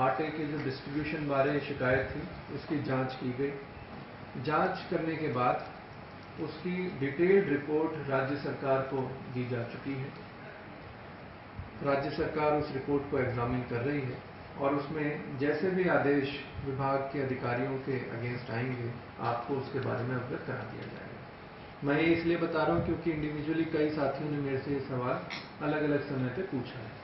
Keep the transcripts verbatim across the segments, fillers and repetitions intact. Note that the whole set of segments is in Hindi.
आटे के जो डिस्ट्रीब्यूशन बारे शिकायत थी उसकी जांच की गई। जांच करने के बाद उसकी डिटेल्ड रिपोर्ट राज्य सरकार को दी जा चुकी है। राज्य सरकार उस रिपोर्ट को एग्जामिन कर रही है और उसमें जैसे भी आदेश विभाग के अधिकारियों के अगेंस्ट आएंगे आपको उसके बारे में अवगत करा दिया जाएगा। मैं ये इसलिए बता रहा हूं क्योंकि इंडिविजुअली कई साथियों ने मेरे से ये सवाल अलग अलग समय पे पूछा है।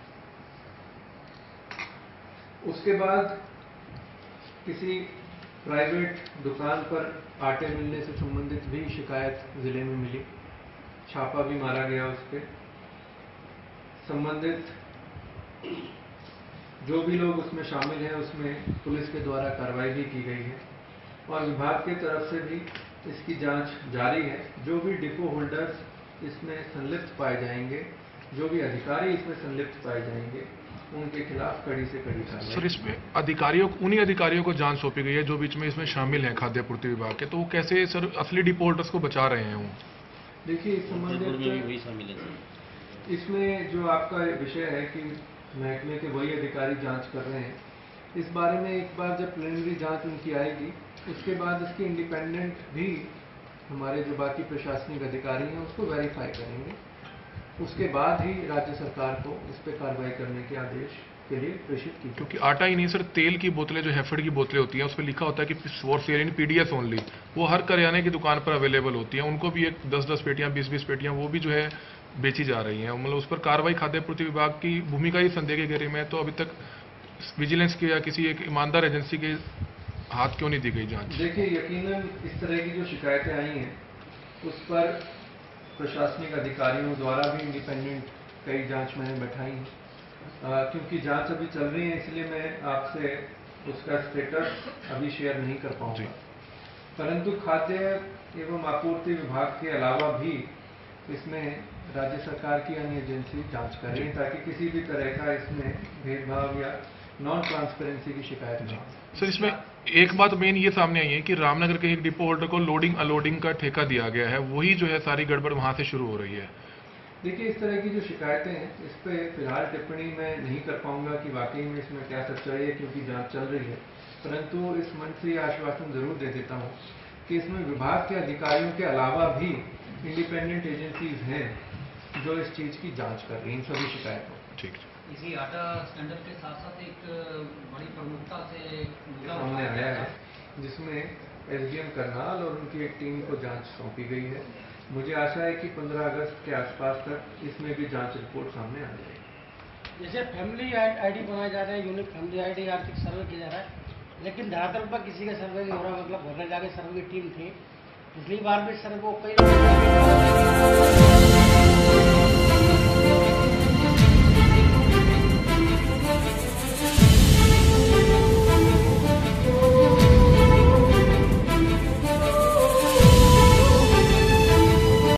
उसके बाद किसी प्राइवेट दुकान पर आटे मिलने से संबंधित भी शिकायत जिले में मिली। छापा भी मारा गया उस पर। संबंधित जो भी लोग उसमें शामिल हैं उसमें पुलिस के द्वारा कार्रवाई भी की गई है और विभाग की तरफ से भी इसकी जांच जारी है। जो भी डिपो होल्डर्स इसमें संलिप्त पाए जाएंगे, जो भी अधिकारी इसमें संलिप्त पाए जाएंगे, उनके खिलाफ कड़ी से कड़ी कार्रवाई। सर, इसमें अधिकारियों उन्हीं अधिकारियों को जांच सौंपी गई है जो बीच में इसमें शामिल हैं खाद्य आपूर्ति विभाग के, तो वो कैसे सर असली डिपो होल्डर्स को बचा रहे हैं वो? देखिए, इस संबंधित इसमें जो आपका विषय है कि महकमे के वही अधिकारी जांच कर रहे हैं, इस बारे में एक बार जब प्रिलिमिनरी जांच उनकी आएगी उसके बाद इसकी इंडिपेंडेंट भी हमारे जो बाकी प्रशासनिक अधिकारी हैं उसको वेरीफाई करेंगे। उसके बाद ही राज्य सरकार को इस पर कार्रवाई करने के आदेश के लिए प्रेषित की। क्योंकि आटा ही नहीं सर, तेल की बोतलें जो हैफेड की बोतलें होती हैं उस पर लिखा होता है कि for sale in PDS only, वो हर करियाने की दुकान पर अवेलेबल होती हैं। उनको भी एक दस दस पेटियां बीस बीस पेटियां वो भी जो है बेची जा रही हैं। मतलब उस पर कार्रवाई खाद्य आपूर्ति विभाग की भूमिका ही संदेह के घेरे में है, तो अभी तक विजिलेंस की या किसी एक ईमानदार एजेंसी के हाथ क्यों नहीं दी गई जांच? देखिए, यकीनन इस तरह की जो शिकायतें आई हैं उस पर प्रशासनिक अधिकारियों द्वारा भी इंडिपेंडेंट कई जांच मैंने बैठाई हैं। क्योंकि जांच अभी चल रही है इसलिए मैं आपसे उसका स्टेटस अभी शेयर नहीं कर पाऊंगा। परंतु खाद्य एवं आपूर्ति विभाग के अलावा भी इसमें राज्य सरकार की अन्य एजेंसी जांच कर रही है ताकि किसी भी तरह का इसमें भेदभाव या नॉन ट्रांसपेरेंसी की शिकायत न हो। सर, इसमें एक बात मेन ये सामने आई है कि रामनगर के एक डिपो होल्डर को लोडिंग अनलोडिंग का ठेका दिया गया है, वही जो है सारी गड़बड़ वहां से शुरू हो रही है। देखिए, इस तरह की जो शिकायतें हैं इस पे फिलहाल टिप्पणी मैं नहीं कर पाऊंगा कि वाकई में इसमें क्या सच्चाई है क्योंकि जांच चल रही है। परंतु इस मंच से यह आश्वासन जरूर दे देता हूं कि इसमें विभाग के अधिकारियों के अलावा भी इंडिपेंडेंट एजेंसीज हैं जो इस चीज की जांच कर रही हैं, इन सभी शिकायतों। ठीक। इसी आटा स्टैंडर्ड के साथ साथ एक बड़ी प्रमुखता से सामने आया है जिसमें एसडीएम करनाल और उनकी एक टीम को जांच सौंपी गई है। मुझे आशा है कि पंद्रह अगस्त के आसपास तक इसमें भी जांच रिपोर्ट सामने आ जाएगी। जैसे फैमिली आईडी बनाए जा रहे हैं, यूनिक फैमिली आईडी आर्थिक सर्वे किया जा रहा है, लेकिन धरातल पर किसी का सर्वे नहीं हो रहा। मतलब भरने जाके सर्वे की टीम थी, पिछली बार भी सर्वे को कई